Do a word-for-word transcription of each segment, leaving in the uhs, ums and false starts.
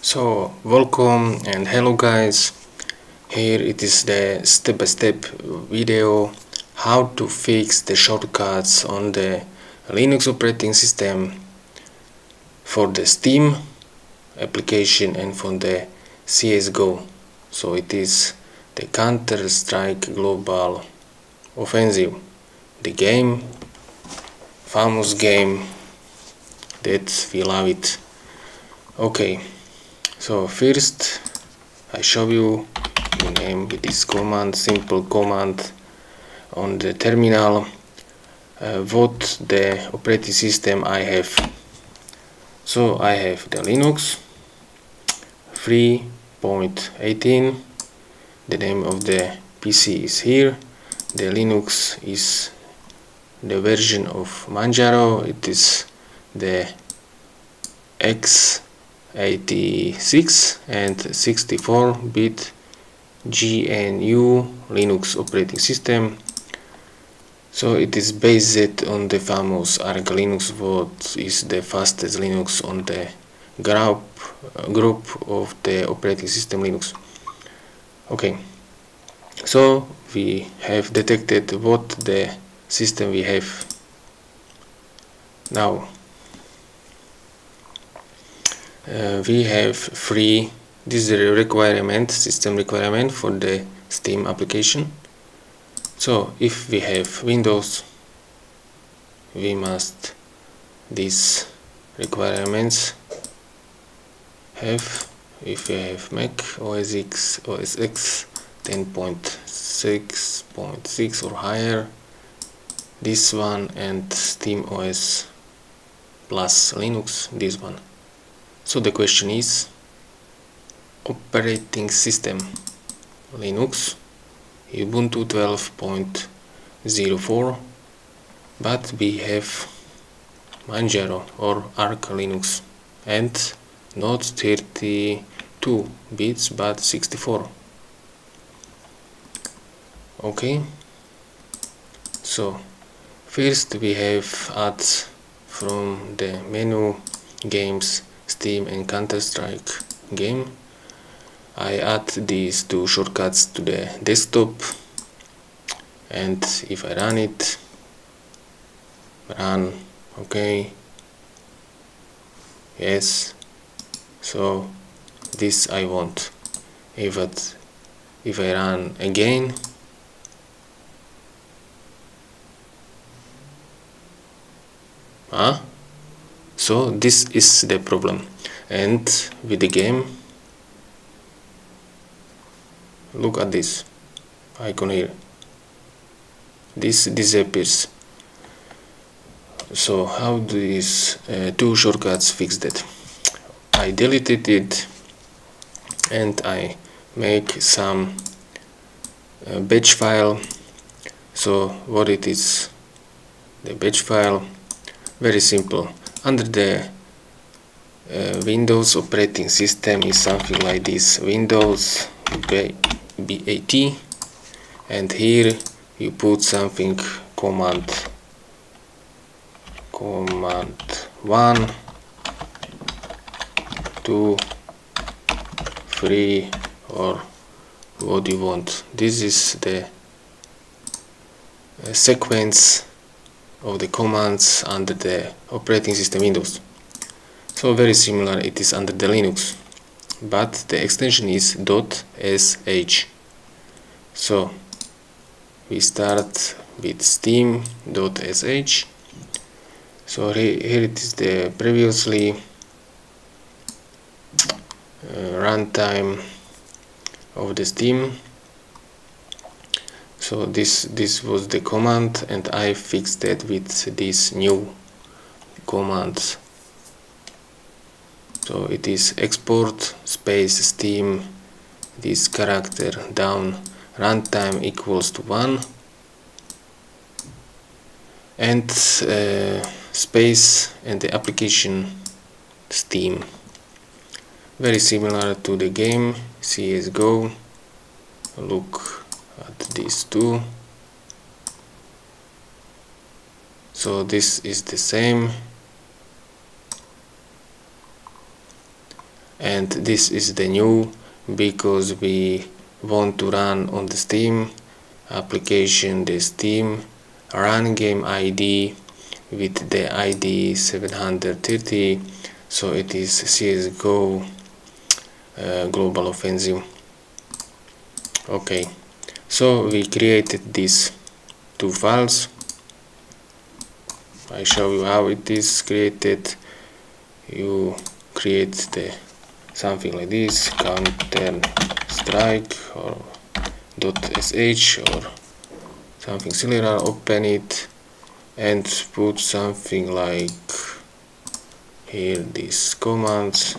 So welcome and hello guys. Here it is the step-by-step video how to fix the shortcuts on the Linux operating system for the Steam application and for the C S G O. So it is the Counter-Strike Global Offensive, the game, famous game that we love it. Okay, so first I show you the name with this command, simple command on the terminal, uh, what the operating system I have. So I have the Linux three point eighteen, the name of the P C is here, the Linux is the version of Manjaro, it is the x eighty-six and sixty-four bit G N U Linux operating system. So it is based on the famous Arch Linux, what is the fastest Linux on the group, uh, group of the operating system Linux. Okay, so we have detected what the system we have. Now uh, we have three, this is a requirement, system requirement for the Steam application. So if we have Windows, we must these requirements have. If we have Mac O S X, O S X ten point six point six or higher, this one, and Steam O S plus Linux, this one. So the question is operating system Linux Ubuntu twelve point zero four, but we have Manjaro or Arch Linux and not thirty-two bits but sixty-four. Okay, so first we have add from the menu games Steam and Counter-Strike game. I add these two shortcuts to the desktop, and if I run it, run, okay, yes, so this I want. If it, if I run again, huh? So this is the problem. And with the game, look at this icon here, this disappears. So how do these uh, two shortcuts fix that? I deleted it and I make some uh, batch file. So what it is, the batch file, very simple. Under the uh, Windows operating system is something like this, Windows B A T, and here you put something command command one, two, three, or what you want. This is the uh, sequence of the commands under the operating system Windows. So very similar it is under the Linux, but the extension is .sh. So we start with steam.sh. So here, here it is the previously uh, runtime of the Steam. So this this was the command, and I fixed it with this new command. So it is export space steam, this character down, runtime equals to one, and uh, space and the application Steam. Very similar to the game C S G O. Look at these two. So this is the same. and this is the new because we want to run on the Steam application, the Steam run game I D with the I D seven hundred thirty, so it is C S G O uh, Global Offensive. Okay, so we created these two files. I show you how it is created. You create the something like this, Counter Strike or .sh or something similar. Open it and put something like here these commands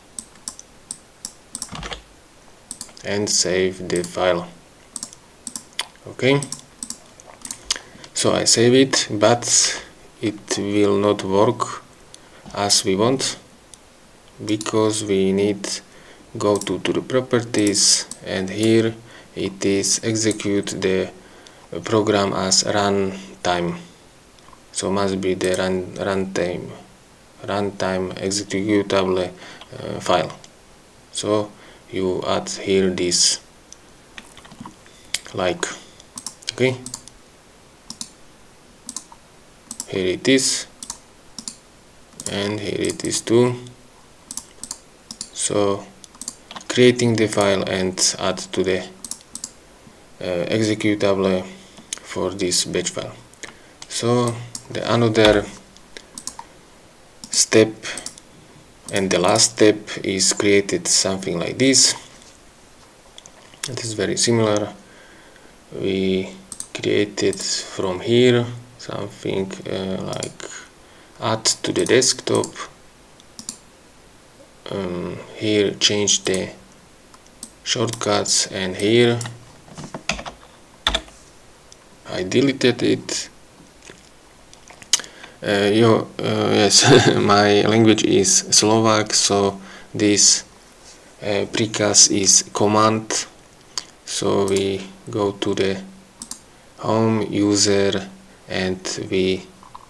and save the file. Okay, so I save it, but it will not work as we want, because we need go to, to the properties, and here it is execute the program as runtime, so must be the run runtime runtime executable uh, file. So you add here this like, okay, here it is, and here it is too. So creating the file and add to the uh, executable for this batch file. So the another step and the last step is created something like this. It is very similar. We created from here something uh, like add to the desktop. Um, here change the shortcuts, and here I deleted it. Uh, yo, uh, yes, my language is Slovak, so this uh, precast is command. So we go to the home user and we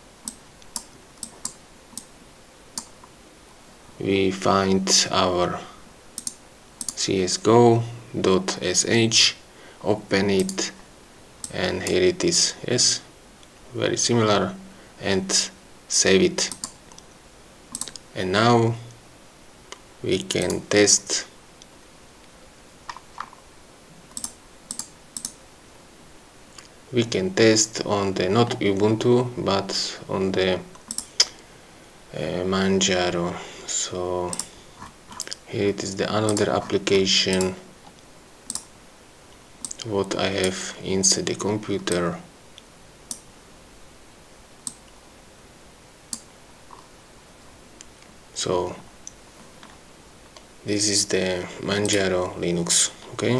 we find our C S G O dot S H, open it, and here it is. Yes, very similar, and save it. And now we can test. We can test on the not Ubuntu but on the uh, Manjaro. So here it is the another application what I have inside the computer. So this is the Manjaro Linux, okay,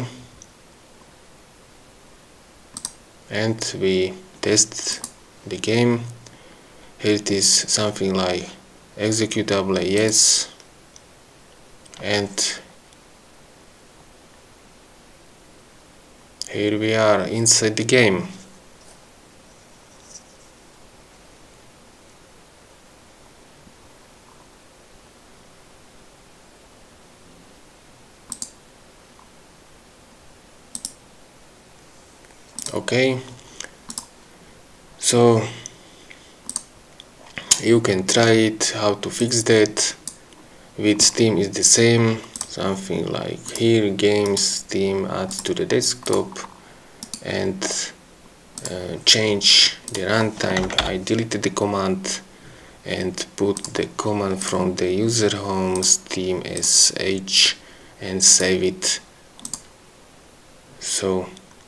and we test the game. Here it is something like executable, yes, and here we are inside the game. Okay, so you can try it how to fix that. With Steam is the same, something like here games, Steam, add to the desktop, and uh, change the runtime. I deleted the command and put the command from the user home Steam sh and save it. So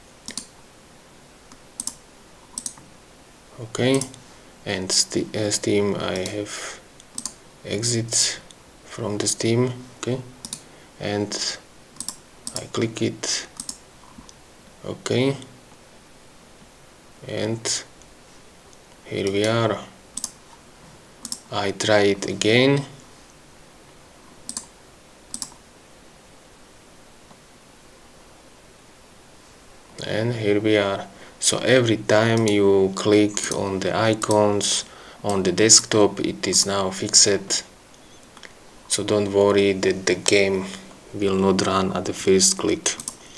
okay, and st uh, Steam, I have exit from the Steam, okay, and I click it, okay, and here we are. I try it again, and here we are. So every time you click on the icons on the desktop, it is now fixed. so don't worry that the game will not run at the first click.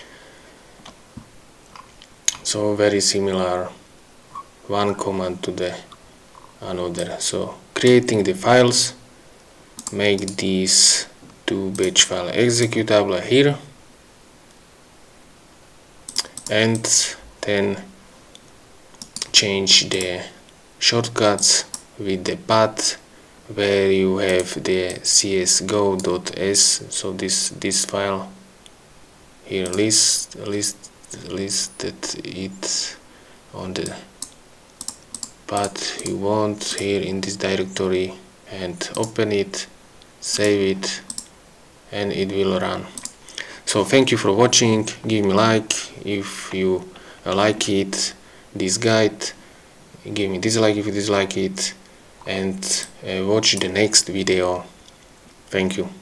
So very similar, one command to the another. So creating the files, make these two batch file executable here, and then change the shortcuts with the path where you have the csgo.s. so this this file here, list list listed it on the path you want here in this directory, and open it, save it, and it will run. So thank you for watching. Give me like if you like it, this guide. Give me dislike if you dislike it, and uh, watch the next video. Thank you.